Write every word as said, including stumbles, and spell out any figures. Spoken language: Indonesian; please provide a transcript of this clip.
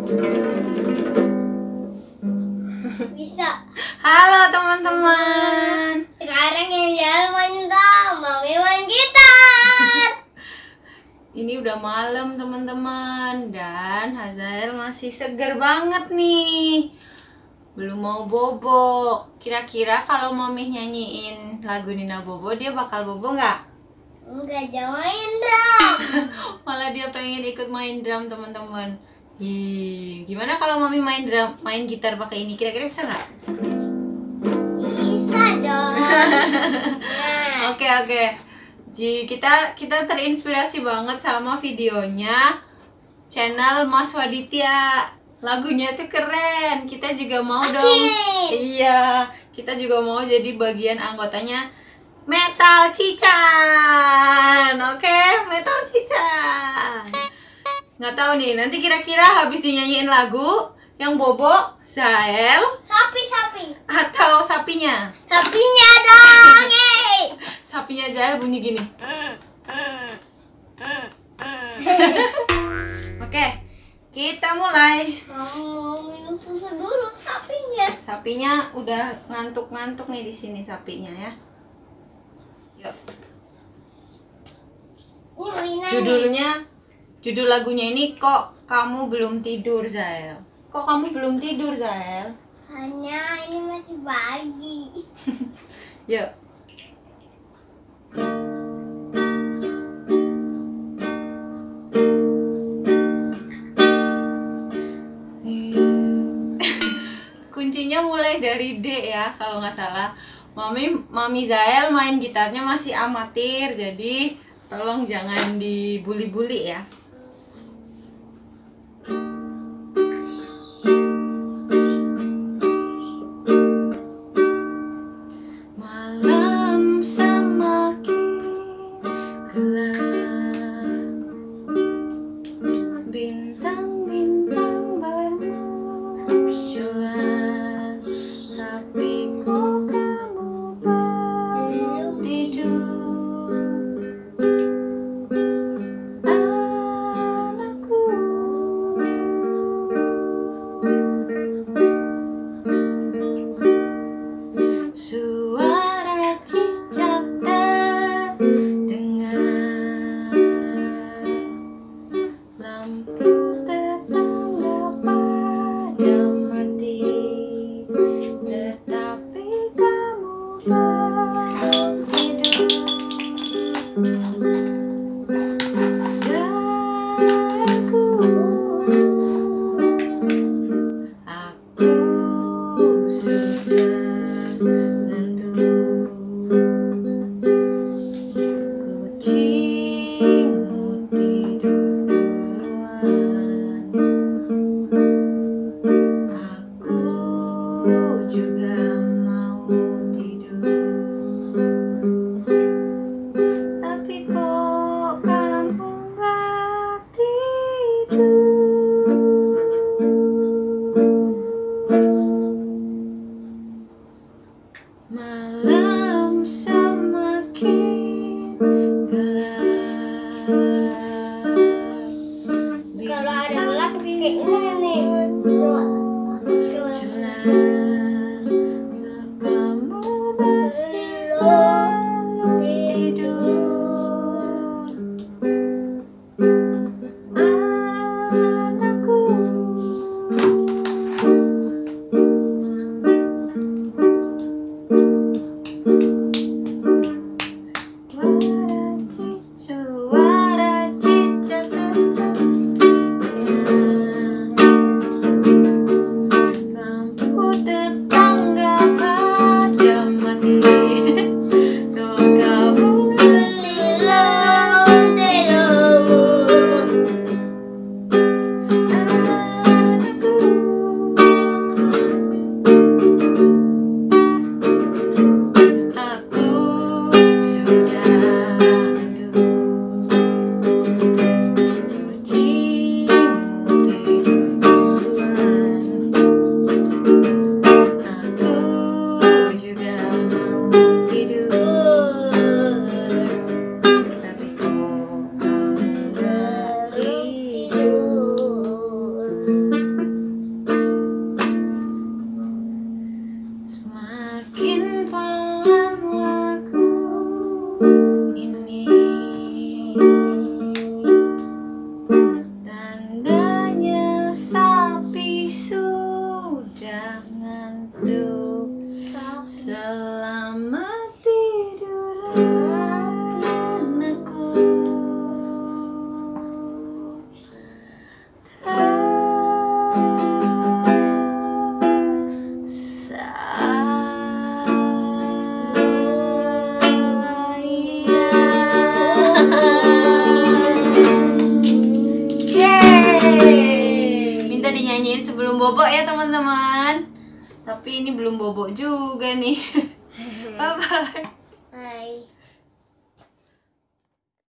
Bisa. Halo teman-teman. Sekarang yang jalan main drum, Mami main gitar. Ini udah malam teman-teman dan Hazael masih seger banget nih. Belum mau bobo. Kira-kira kalau Mami nyanyiin lagu Nina Bobo, dia bakal bobo nggak? Enggak, jangan main drum. Malah dia pengen ikut main drum teman-teman. Hi, gimana kalau Mami main drum, main gitar pakai ini? Kira-kira bisa nggak? Bisa dong. Nah. Oke oke. Ji, kita kita terinspirasi banget sama videonya channel Mas Waditya. Lagunya tuh keren. Kita juga mau dong. Acik. Iya, kita juga mau jadi bagian anggotanya Metal Cican. Oke, Metal Cican. Nggak tahu nih, nanti kira-kira habis dinyanyiin lagu yang bobo Zael Sapi, sapi. atau sapinya? Sapinya dong. Yeay. Sapinya Zael bunyi gini. Oke, kita mulai. Mau minum susu dulu sapinya. Sapinya udah ngantuk-ngantuk nih di sini sapinya ya. Yuk. Ini mainan. Judulnya, judul lagunya ini Kok Kamu Belum Tidur Zael. Kok kamu belum tidur Zael? Hanya ini masih pagi. Yuk. Kuncinya mulai dari D ya kalau nggak salah. Mami, Mami Zael main gitarnya masih amatir, jadi tolong jangan dibully-bully ya. Malam semakin gelap, bintang-bintang bermunculan, tapi kok kamu belum tidur, anakku. Suara cicak terdengar, lampu tetangga padam mati, tetapi kamu belum tidur. Sayangku, aku sudah ngantuk. Kucingmu tidur duluan, aku juga mau tidur, tapi kok kamu gak tidur. Malam semakin gelap, Kalau ada gelap kayak ini nih. Coba. Coba. Jalan, kamu belum tidur, anakku. Suara cicak, suara cicak terdengar. bobo ya teman-teman. Tapi ini belum bobo juga nih. Bye bye.